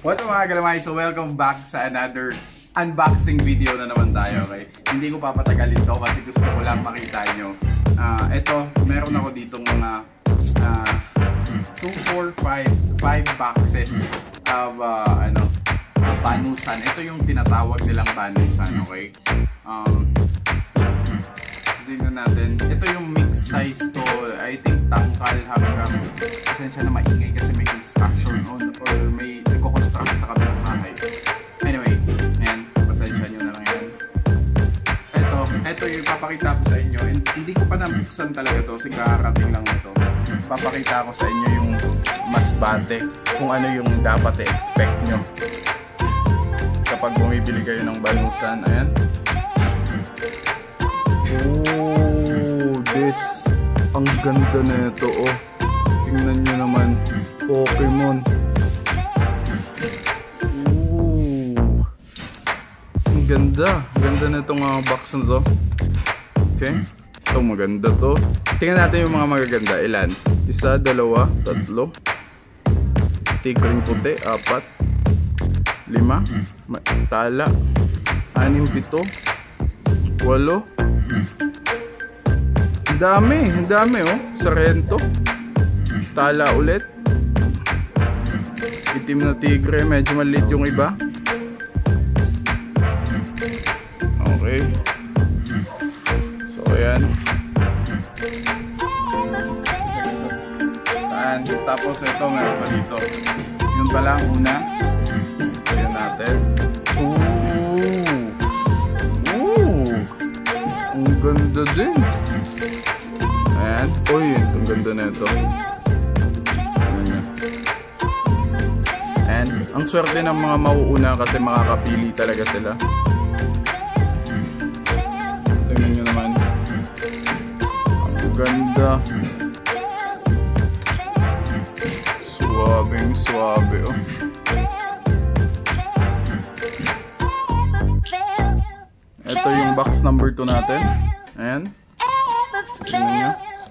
What's up mga galamay? So welcome back sa another unboxing video na naman tayo, okay? Hindi ko papatagalin to kasi gusto ko lang makita nyo. Ito, meron ako ditong mga 2, 4, 5 boxes of banusan. Ito yung tinatawag nilang banusan, okay? Tingnan natin. Ito yung mix size to, I think tangkal hanggang esensya na maingay kasi may construction on or may nagko-construct sa kabilang bahay. Anyway, ayan, pasensya nyo na lang yan. Ito yung papakita ko sa inyo, and hindi ko pa nabuksan talaga to kasi kakarating lang ito. Papakita ko sa inyo yung mas bate kung ano yung dapat i-expect nyo kapag bumibili kayo ng banusan. Ayan. Ang ganda na ito, oh. Tingnan nyo naman, Pokemon. Ang ganda. Ganda na itong box na to. Okay. Ito maganda to. Tingnan natin yung mga magaganda. Ilan? 1, 2, 3. Tigring puti. 4, 5. Tala. 6, 7. 8. Ang dami oh. Sarento. Tala ulit. Itim na tigre, medyo maliit yung iba. Okay. So ayan. Tapos ito meron pa dito. Yun pala ang una. Ayan natin. Ang ganda din. Ayan. Uy, ang ganda na ito. And ang swerte ng mga mauuna kasi makakapili talaga sila. Tingnan nyo naman. Ang ganda. Suwabing suwabe, oh. Ito yung box number 2 natin. Ayan. Tingnan nyo.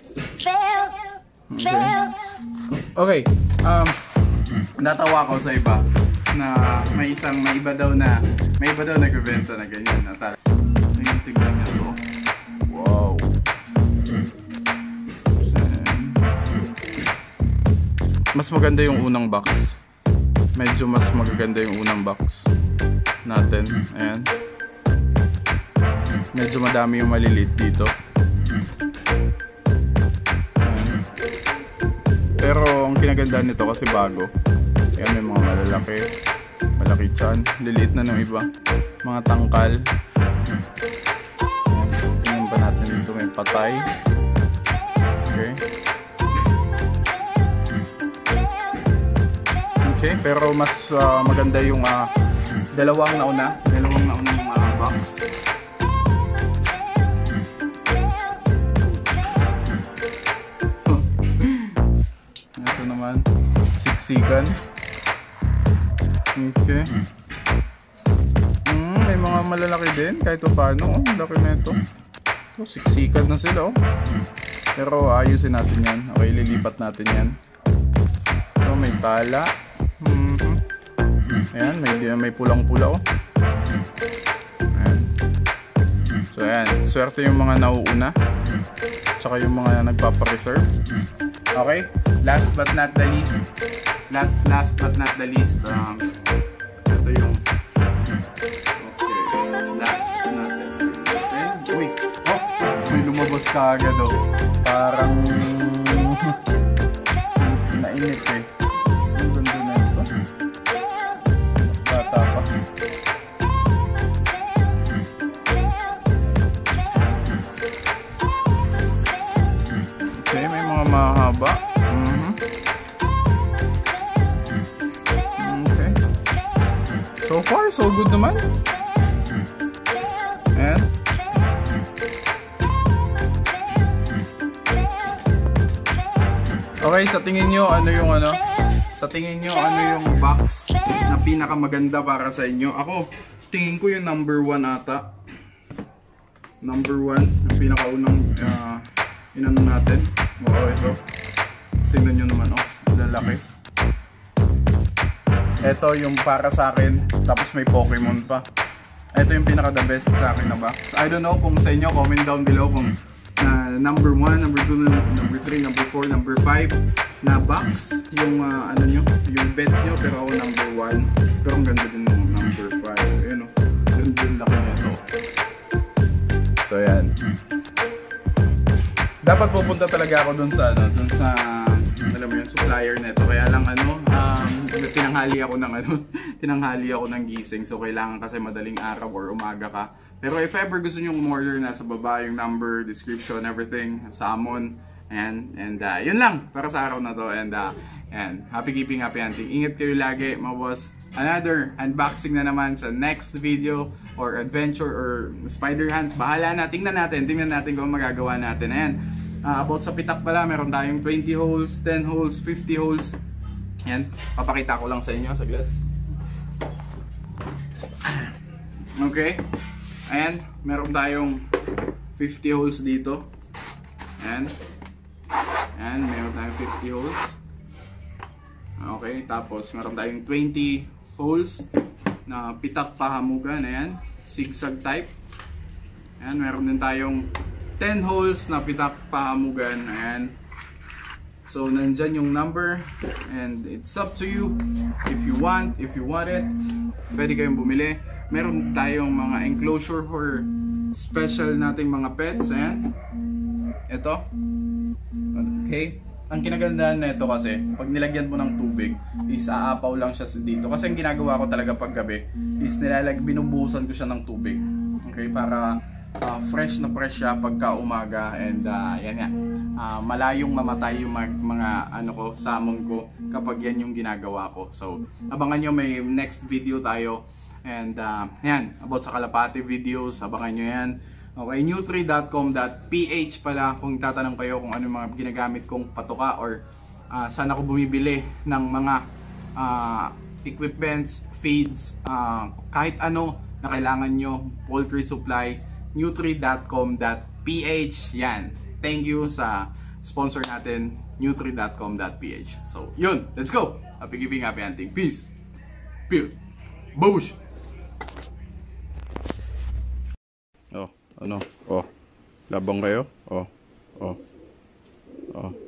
Okay. Natawa ko sa iba na may iba daw nagbebenta na ganyan na tara. Tingnan niyo to. Wow. Mas maganda yung unang box. Medyo mas magaganda yung unang box natin. Ayan. Medyo madami yung maliliit dito. Pero ang kinagandaan nito kasi bago. Ayan, may mga malaki tiyan, liliit na ng iba, mga tangkal. Tingnan pa natin dito, may patay. Okay, pero mas maganda yung dalawang nauna box. Siksikan. Okay. May mga malalaki din kahit paano. Oh, laki na ito. So, siksikan na sila. Oh. Pero ayusin natin yan. Okay, lilipat natin yan. So, may tala. Ayan, may pulang-pula. Oh. Ayan. So, ayan. Swerte yung mga nauuna. Tsaka yung mga nagpapareserve. Okay. Last but not the least, ito yung last natin. Uy, oh, may lumabas ka agad oh. Parang nainit eh. Ang ganda na ito. Bata pa. Okay, may mga mahaba. So far, so good naman. Ayan. Okay, sa tingin nyo, ano yung box na pinakamaganda para sa inyo? Ako, tingin ko yung number 1 ata. Number 1, yung pinakaunang inano natin. Oo, ito. Tingnan nyo naman, oh. Lalaki. Ito yung para sa akin, tapos may Pokemon pa. Ito yung pinaka the best sa akin na box. I don't know kung sa inyo, comment down below kung number 1, number 2, number 3, number 4, number 5 na box yung ano nyo, yung bet nyo, pero ako number 1. Pero ang ganda din ng number 5. Ayun o, ganda din laki nito. So yan. Dapat pupunta talaga ako dun sa ano, dun sa alam mo yun, supplier nito. Kaya lang ano, tinanghali ako ng ano, tinanghali ako ng gising. So kailangan kasi madaling araw or umaga ka. Pero if ever gusto niyo umorder, nasa baba yung number, description, everything, salmon. Ayan, and yun lang para sa araw na to. And happy keeping, happy hunting. Ingat kayo lagi, mga boss. Another unboxing na naman sa next video or adventure or spider hunt. Bahala na, tingnan natin kung magagawa natin. Ayan, about sa pitak pala, meron tayong 20 holes, 10 holes, 50 holes. Ayan, papakita ko lang sa inyo saglit. Okay. Ayan, meron tayong 50 holes dito. Ayan. Ayan, meron tayong 50 holes. Okay, tapos meron tayong 20 holes na pitak pahamugan. Ayan, zigzag type. Ayan, meron din tayong 10 holes na pitak pahamugan. Ayan. So, nandyan yung number. And it's up to you. If you want it, pwede kayong bumili. Meron tayong mga enclosure for special nating mga pets. Ayan. Ito. Okay. Ang kinagandaan na ito kasi, pag nilagyan mo ng tubig, is aapaw lang siya dito. Kasi ang ginagawa ko talaga pag gabi, is binubuhusan ko siya ng tubig. Okay, para fresh na fresh siya pagka umaga. And yan nga, malayong mamatay yung mga ano ko, salmon ko kapag yan yung ginagawa ko. So, abangan nyo, may next video tayo. And yan, about sa kalapati videos, abangan nyo yan. Okay, nutri.com.ph pala kung tatanong kayo kung ano mga ginagamit kong patuka or saan ako bumibili ng mga equipments, feeds, kahit ano na kailangan nyo, poultry supply, nutri.com.ph. Yan, thank you sa sponsor natin, nutri.com.ph. So, yun, let's go! Happy keeping, happy hunting. Peace! Peace! Babush! Oh, ano? Oh, labang kayo? Oh, oh, oh.